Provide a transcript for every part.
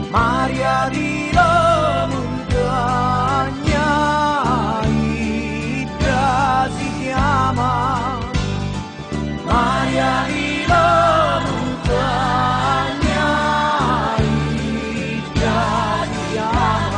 Maria di montagna, Idra si chiama, Maria di montagna, Idra si chiama.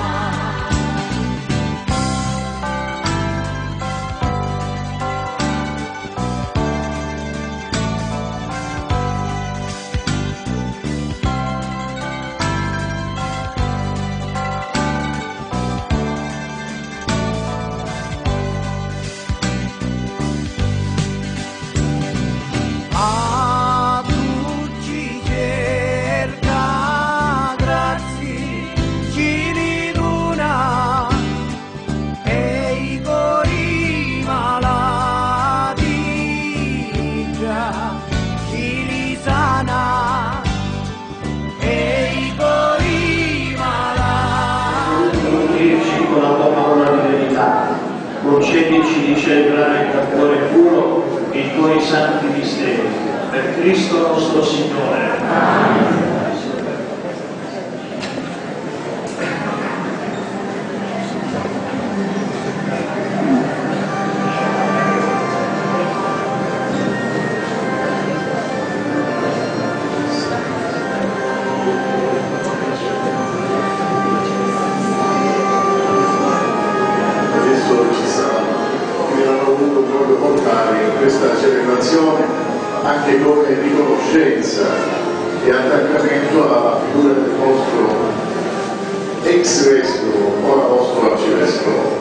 Concedici di celebrare con cuore puro i tuoi santi misteri. Per Cristo nostro Signore. Amen. Questa celebrazione anche come riconoscenza e attaccamento alla figura del nostro ex vescovo, ora nostro arcivescovo.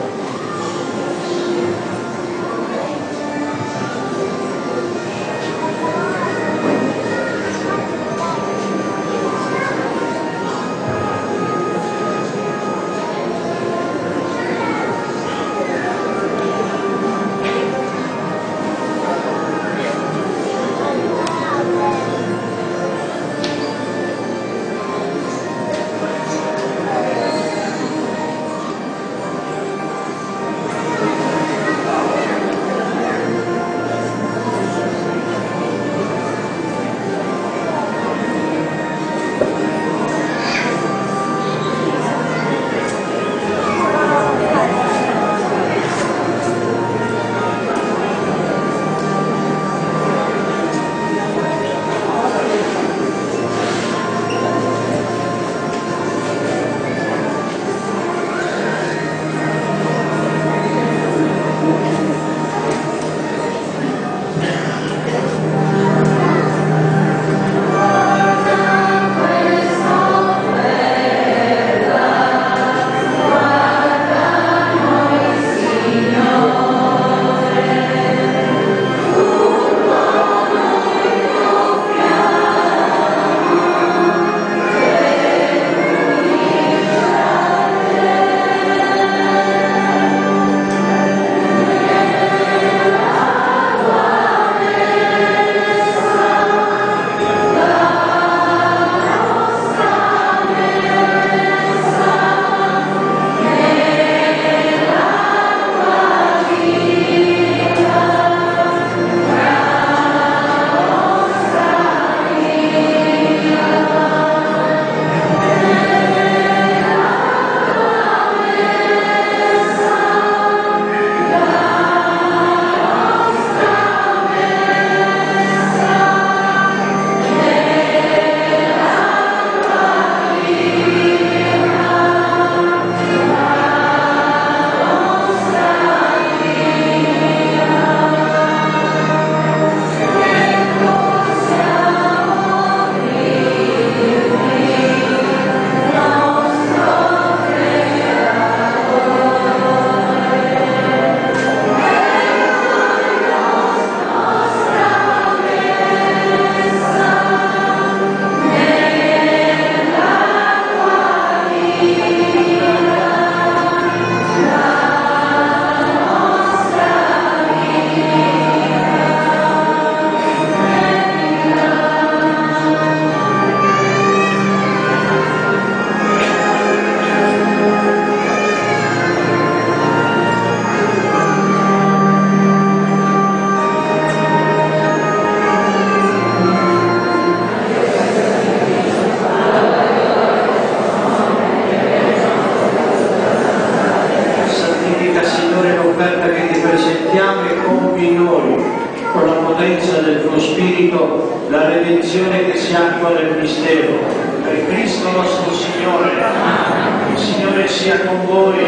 del mistero. Per Cristo nostro Signore. Il Signore sia con voi.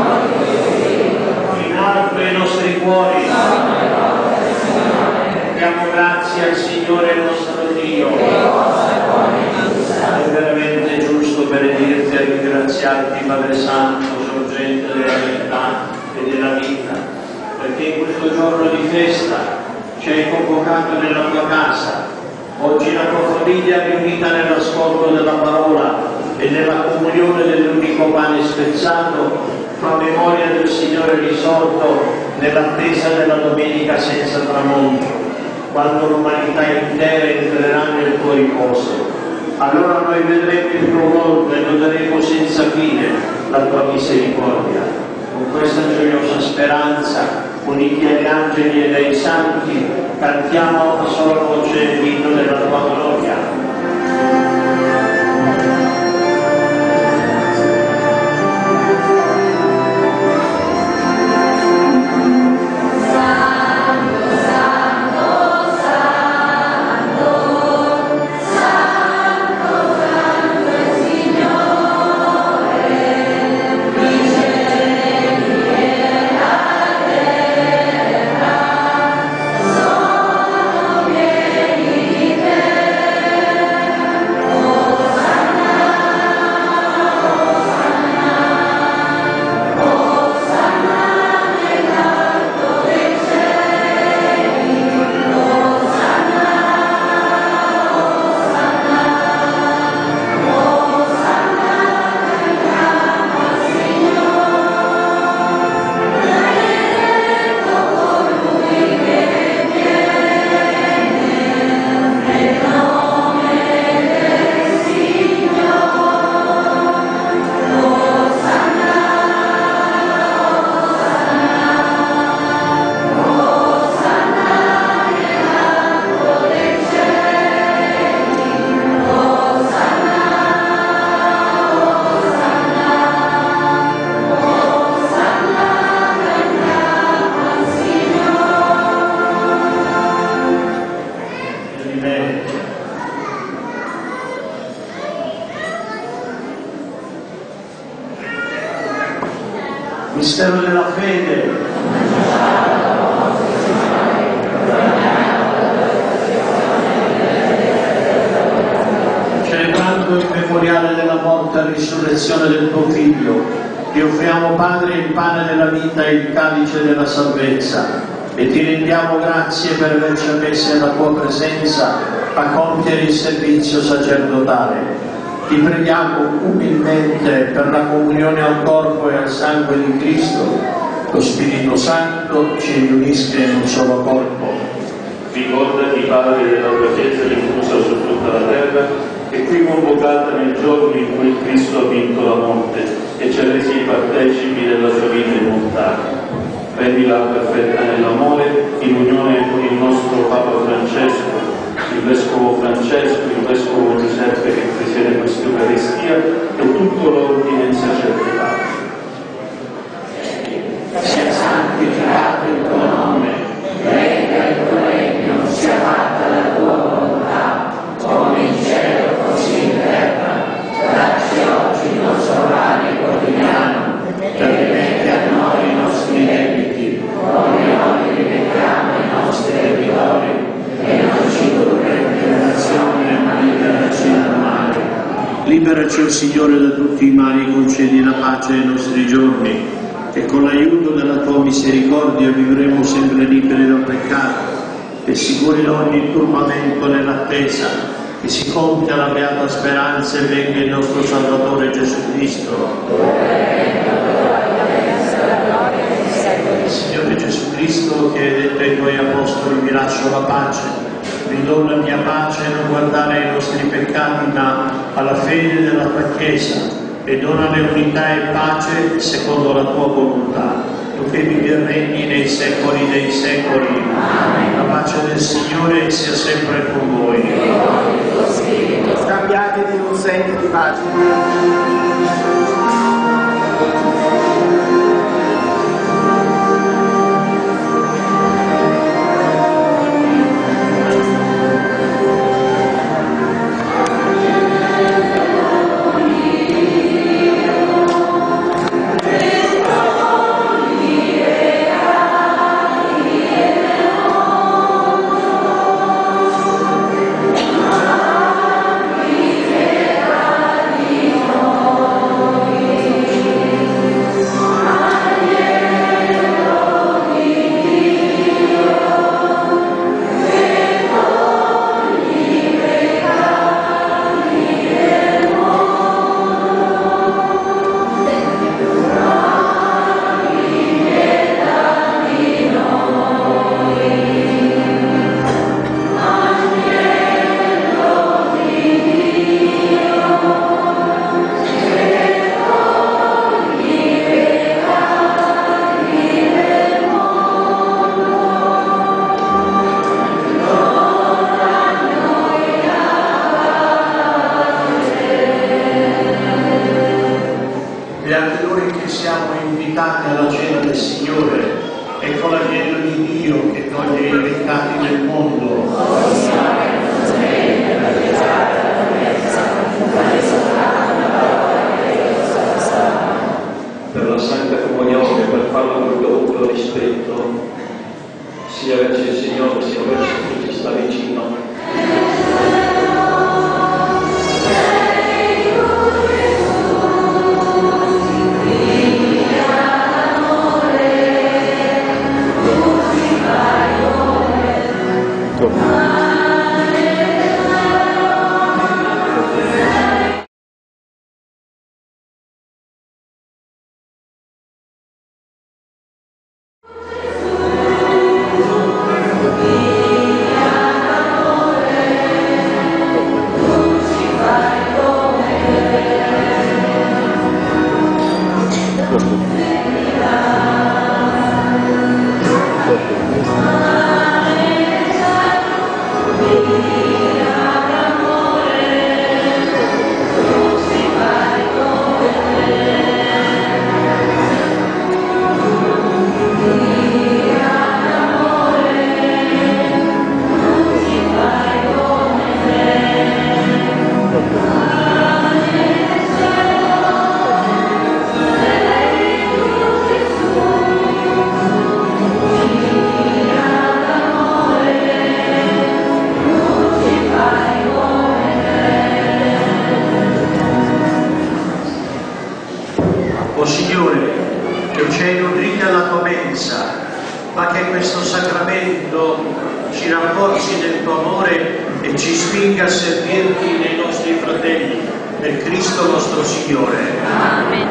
In alto i nostri cuori. Diamo grazie al Signore nostro Dio. È veramente giusto benedirti e ringraziarti, Padre Santo, sorgente della verità e della vita, perché in questo giorno di festa ci hai convocato nella tua casa. Oggi la tua famiglia è riunita nell'ascolto della parola e nella comunione dell'unico pane spezzato, fa memoria del Signore risorto nell'attesa della domenica senza tramonto, quando l'umanità intera entrerà nel tuo riposo. Allora noi vedremo il tuo volto e loderemo senza fine la tua misericordia. Con questa gioiosa speranza, uniti agli angeli e ai santi, cantiamo a una sola voce l'inno della tua gloria. Mistero della fede. Celebrando il memoriale della morte e risurrezione del tuo Figlio, ti offriamo, Padre, il pane della vita e il calice della salvezza, e ti rendiamo grazie per averci messi nella tua presenza a compiere il servizio sacerdotale. Ti preghiamo umilmente per la comunione al corpo e al sangue di Cristo, lo Spirito Santo ci riunisca in un solo corpo. Ricordati, Padre, della tua Chiesa diffusa su tutta la terra, e qui convocata nel giorno in cui Cristo ha vinto la morte e ci ha resi partecipi della sua vita immortale. Rendila perfetta nell'amore, in unione con il nostro Papa Francesco, il Vescovo Francesco, il Vescovo Giuseppe che presiede questa Eucaristia e tutto l'ordine sacerdotale. Sia santificato il tuo nome, venga il tuo regno, sia fatta la tua volontà, come in cielo così in terra. Dacci oggi il nostro pane quotidiano, e rimetti a noi i nostri debiti, come noi rimettiamo i nostri debitori, e non ci indurre in tentazione, ma liberaci dal male. Liberaci, o Signore, da tutti i mali, concedi la pace ai nostri giorni, e con l'aiuto della tua misericordia vivremo sempre liberi dal peccato e sicuri da ogni turbamento nell'attesa che si compia la beata speranza e venga il nostro Salvatore Gesù Cristo. Signore Gesù Cristo, che hai detto ai tuoi apostoli: vi lascio la pace, vi do la mia pace, non guardare ai nostri peccati ma alla fede della tua Chiesa, e donale unità e pace secondo la tua volontà, tu che vivi e regni nei secoli dei secoli. Amen. La pace del Signore sia sempre con voi. Scambiatevi un segno di pace. partecipate alla cena del Signore. Ecco l'agnello di Dio che toglie i peccati del mondo. Per la Santa Comunione, per farla con dovuto rispetto, sia verso il Signore sia verso chi ci sta vicino. O Signore, che ci hai nutrit alla tua mensa, fa che questo sacramento ci rafforzi nel tuo amore e ci spinga a servirti nei nostri fratelli, per Cristo nostro Signore. Amen.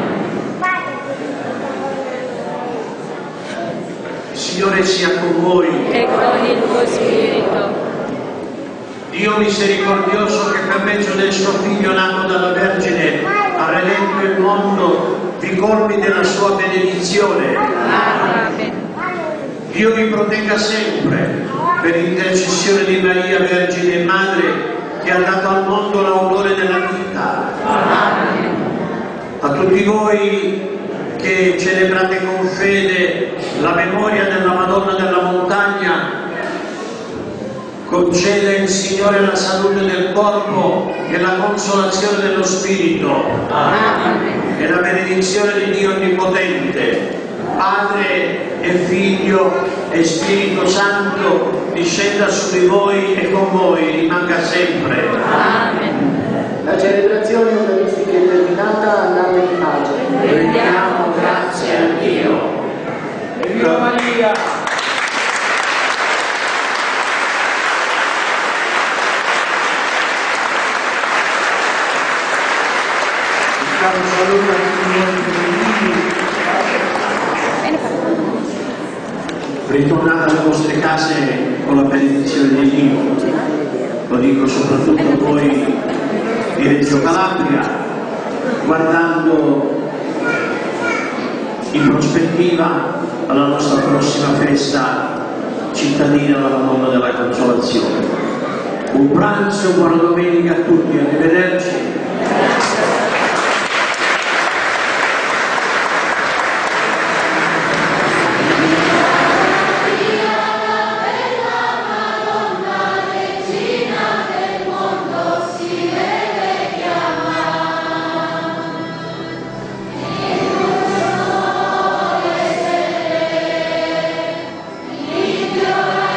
Il Signore sia con voi. E con il tuo spirito. Dio misericordioso, che per mezzo del suo Figlio nato dalla Vergine ha redento il mondo, vi colmi della sua benedizione. Amen. Dio vi protegga sempre, per intercessione di Maria, Vergine e Madre, che ha dato al mondo l'autore della vita. Amen. A tutti voi che celebrate con fede la memoria della Madonna della Montagna, conceda il Signore la salute del corpo e la consolazione dello spirito. Amen. E la benedizione di Dio Onnipotente, Padre e Figlio e Spirito Santo, discenda su di voi e con voi, rimanga sempre. Amen. La celebrazione eucaristica è terminata, andate in pace. Rendiamo grazie a Dio. Viva Maria! Un saluto a tutti i nostri bambini. Ritornate alle vostre case con la benedizione di Dio. Lo dico soprattutto a voi di Reggio Calabria, guardando in prospettiva alla nostra prossima festa cittadina della Madonna della Consolazione. Un pranzo, buona domenica a tutti, arrivederci.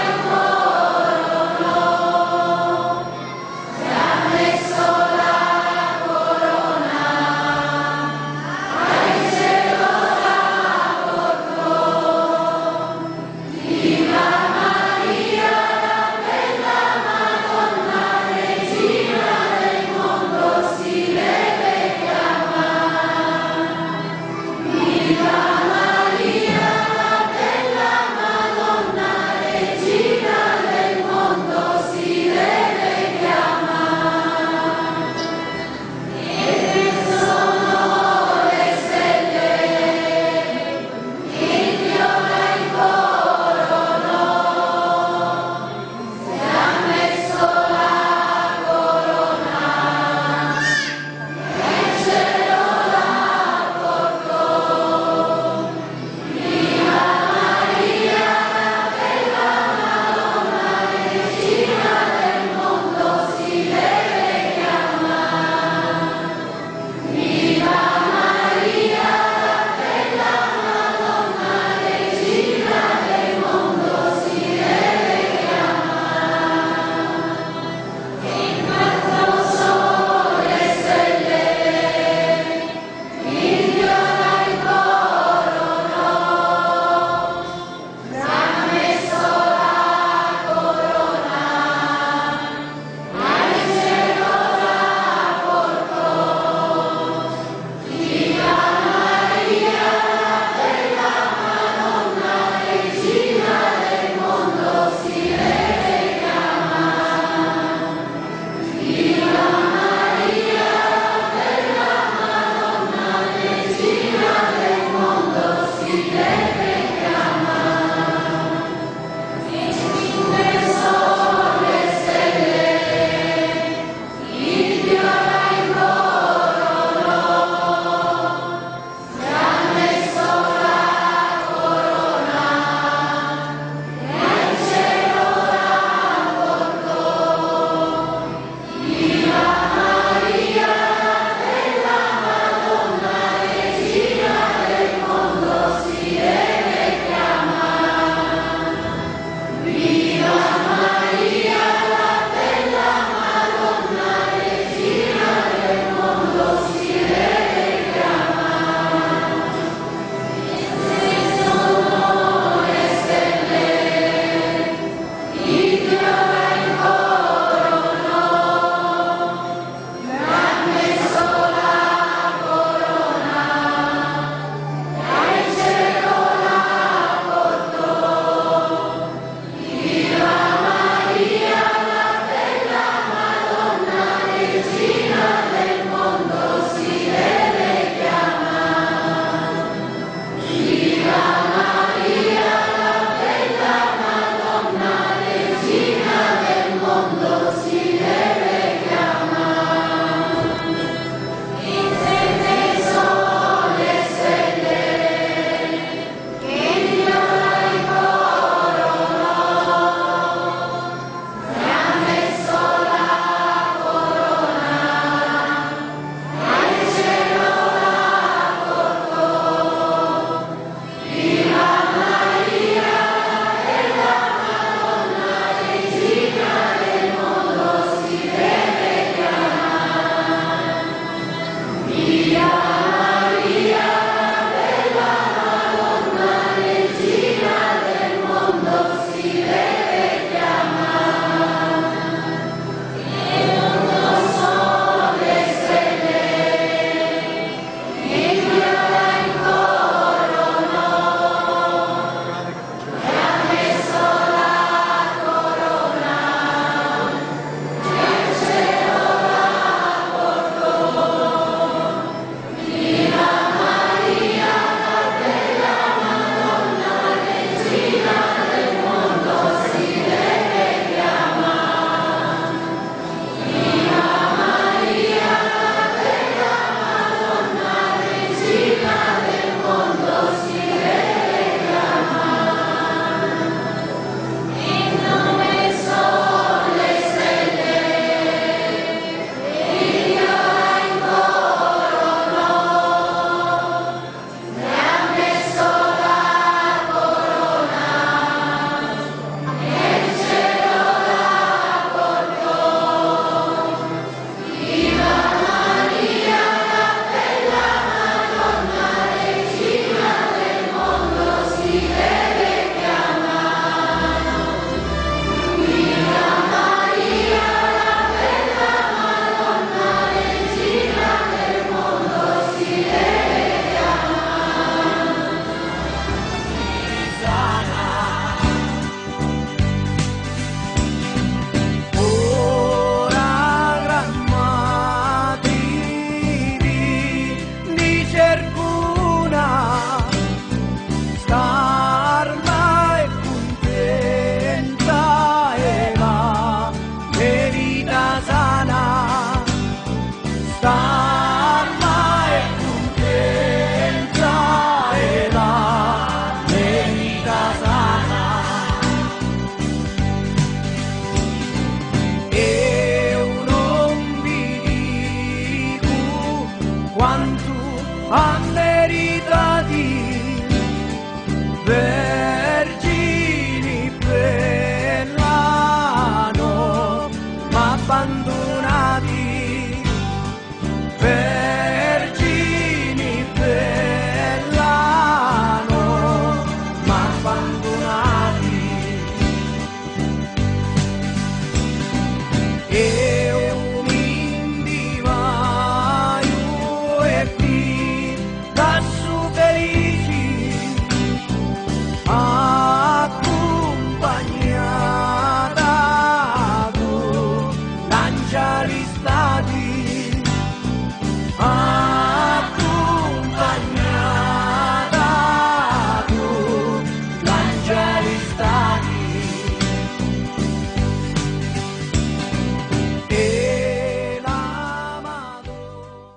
Sola quanto a me